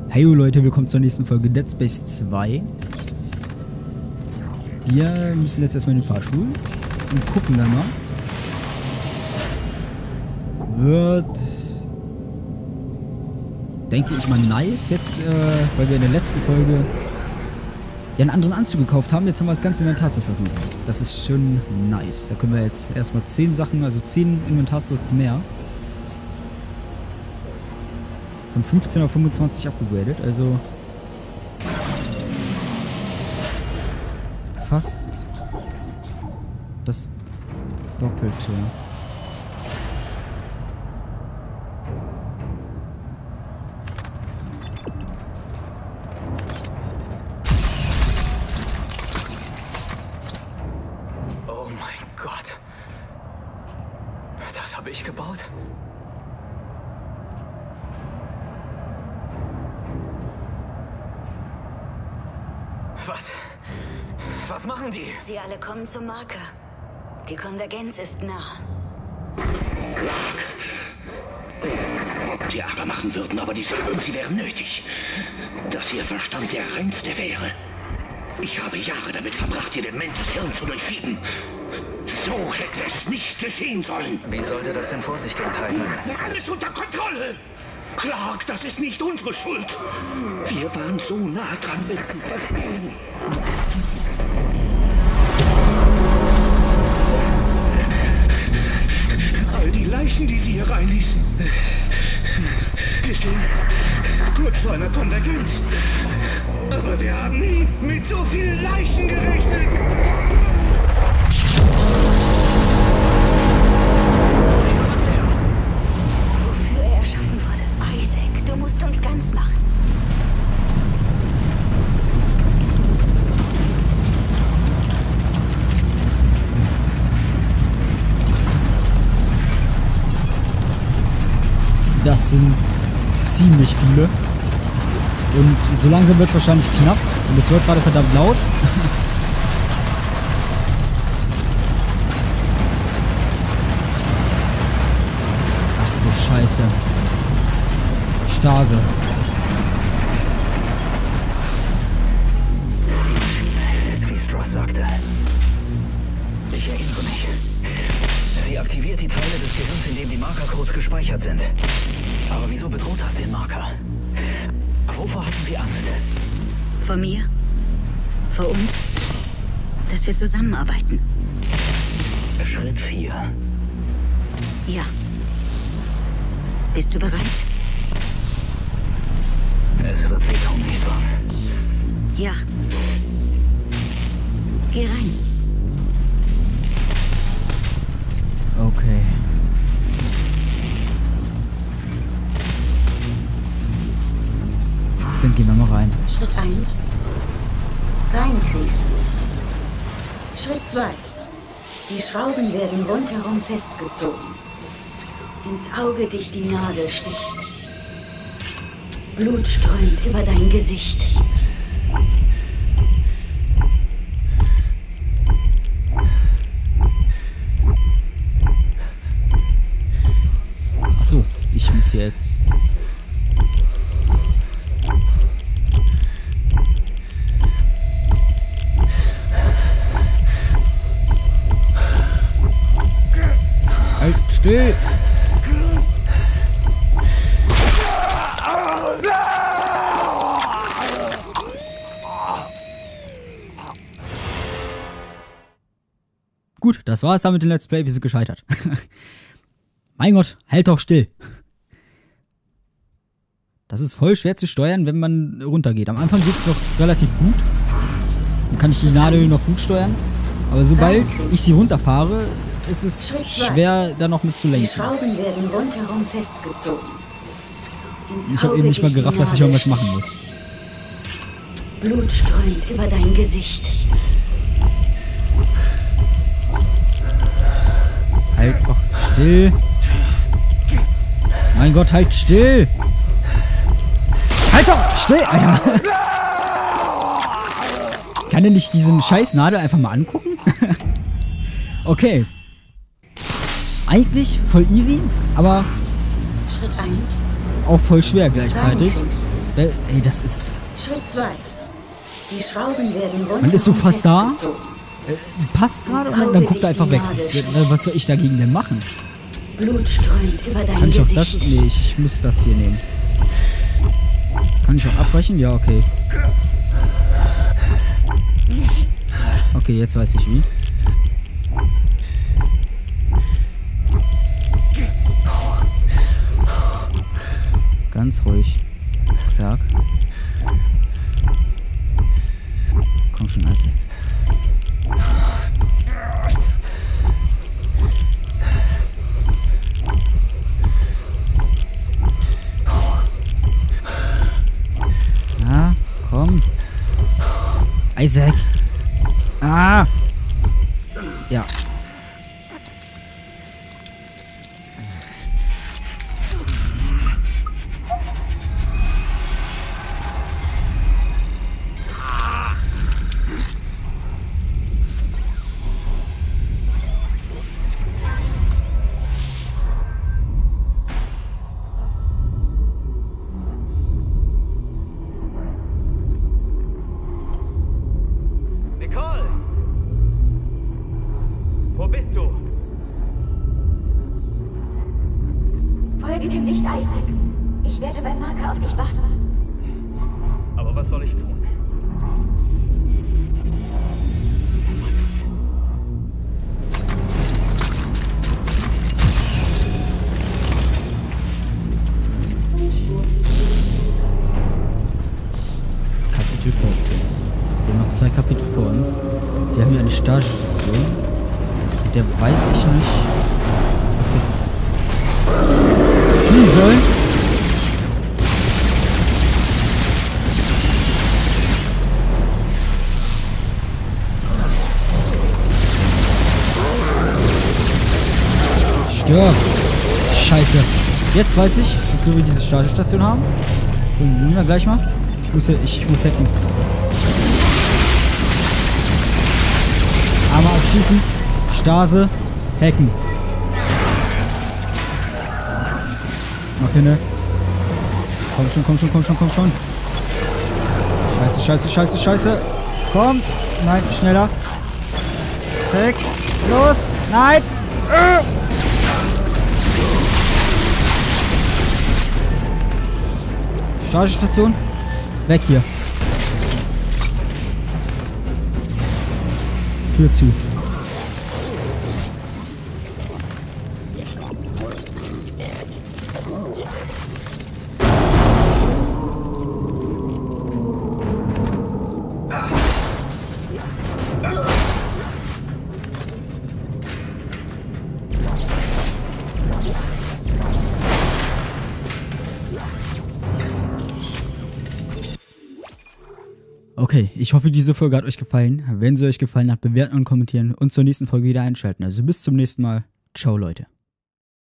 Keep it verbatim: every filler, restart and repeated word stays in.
Hey Leute, willkommen zur nächsten Folge Dead Space zwei. Wir müssen jetzt erstmal in den Fahrstuhl und gucken dann mal. Wird, denke ich mal, nice jetzt, äh, weil wir in der letzten Folge ja einen anderen Anzug gekauft haben. Jetzt haben wir das ganze Inventar zur Verfügung. Das ist schon nice. Da können wir jetzt erstmal zehn Sachen, also zehn Inventarslots mehr. Von fünfzehn auf fünfundzwanzig abgegradet, also fast das Doppelte. Oh mein Gott. Das habe ich gebaut? Was? Was machen die? Sie alle kommen zum Marker. Die Konvergenz ist nah. Die Ärger machen würden, aber diese sie wären nötig. Dass ihr Verstand der reinste wäre. Ich habe Jahre damit verbracht, ihr dementes Hirn zu durchschieben. So hätte es nicht geschehen sollen. Wie sollte das denn vor sich gehen, Teilen? Alles unter Kontrolle! Clark, das ist nicht unsere Schuld. Wir waren so nah dran. All die Leichen, die sie hier reinließen. Wir stehen kurz vor einer Konvergenz. Aber wir haben nie mit so vielen Leichen gerechnet. Ganz machen. Das sind ziemlich viele. Und so langsam wird es wahrscheinlich knapp. Und es wird gerade verdammt laut. Ach du Scheiße. Stase. Wie Stross sagte. Ich erinnere mich. Sie aktiviert die Teile des Gehirns, in denen die Markercodes gespeichert sind. Aber wieso bedroht das den Marker? Wovor hatten Sie Angst? Vor mir? Vor uns? Dass wir zusammenarbeiten. Schritt vier. Ja. Bist du bereit? Es wird wehtun, nicht wahr? Ja. Geh rein. Okay. Dann gehen wir mal rein. Schritt eins. Reinkriechen. Schritt zwei. Die Schrauben werden rundherum festgezogen. Ins Auge dich die Nadel sticht. Blut strömt über dein Gesicht. Ach so, ich muss jetzt. Halt still! Gut, das war es dann mit dem Let's Play. Wir sind gescheitert. Mein Gott, halt doch still. Das ist voll schwer zu steuern, wenn man runtergeht. Am Anfang geht es doch relativ gut. Dann kann ich die Nadel noch gut steuern. Aber sobald ich sie runterfahre, ist es schwer, da noch mit zu lenken. Die Schrauben werden rundherum festgezogen. Ich habe eben nicht mal gerafft, dass ich irgendwas machen muss. Blut strömt über dein Gesicht. Halt doch still. Mein Gott, halt still. Halt doch still, Alter. Kann er nicht diesen scheiß Nadel einfach mal angucken? Okay. Eigentlich voll easy, aber Schritt eins. auch voll schwer gleichzeitig. Äh, ey, das ist... Schritt zwei. Die Schrauben werden runter. Man ist so fast da. So. Äh, passt gerade und dann guckt er einfach weg. Was soll ich dagegen denn machen? Blut strömt über dein Kann ich auch Gesicht. das? Nee, ich, ich muss das hier nehmen. Kann ich auch abbrechen? Ja, okay. Okay, jetzt weiß ich wie. Ganz ruhig. Clark. Komm schon, Isaac. Ja, komm. Isaac. Ah! Ja. Nicole! Wo bist du? Folge dem Licht, Isaac. Ich werde beim Marker auf dich warten. Aber was soll ich tun? Kapitel vierzehn. Wir haben noch zwei Kapitel vor uns. Wir haben hier eine Stagestation. Mit der weiß ich nicht, was wir tun sollen. Stirb! Scheiße. Jetzt weiß ich, wofür wir diese Stagestation haben. Und nehmen wir gleich mal. Ich muss, ich, ich muss hacken. Arme abschließen. Stase. Hacken. Okay, ne? Komm schon, komm schon, komm schon, komm schon. Scheiße, scheiße, scheiße, scheiße. Komm. Nein, schneller. Hack. Los. Nein. Äh. Stagestation. Weg hier. Tür zu. Okay, ich hoffe, diese Folge hat euch gefallen. Wenn sie euch gefallen hat, bewerten und kommentieren und zur nächsten Folge wieder einschalten. Also bis zum nächsten Mal. Ciao, Leute.